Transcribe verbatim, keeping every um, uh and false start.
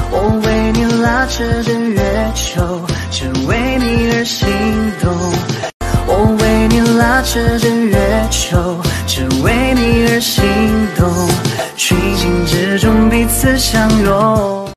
我为你拉扯着月球，只为你而心动。我为你拉扯着月球，只为你而心动。曲径之中彼此相拥。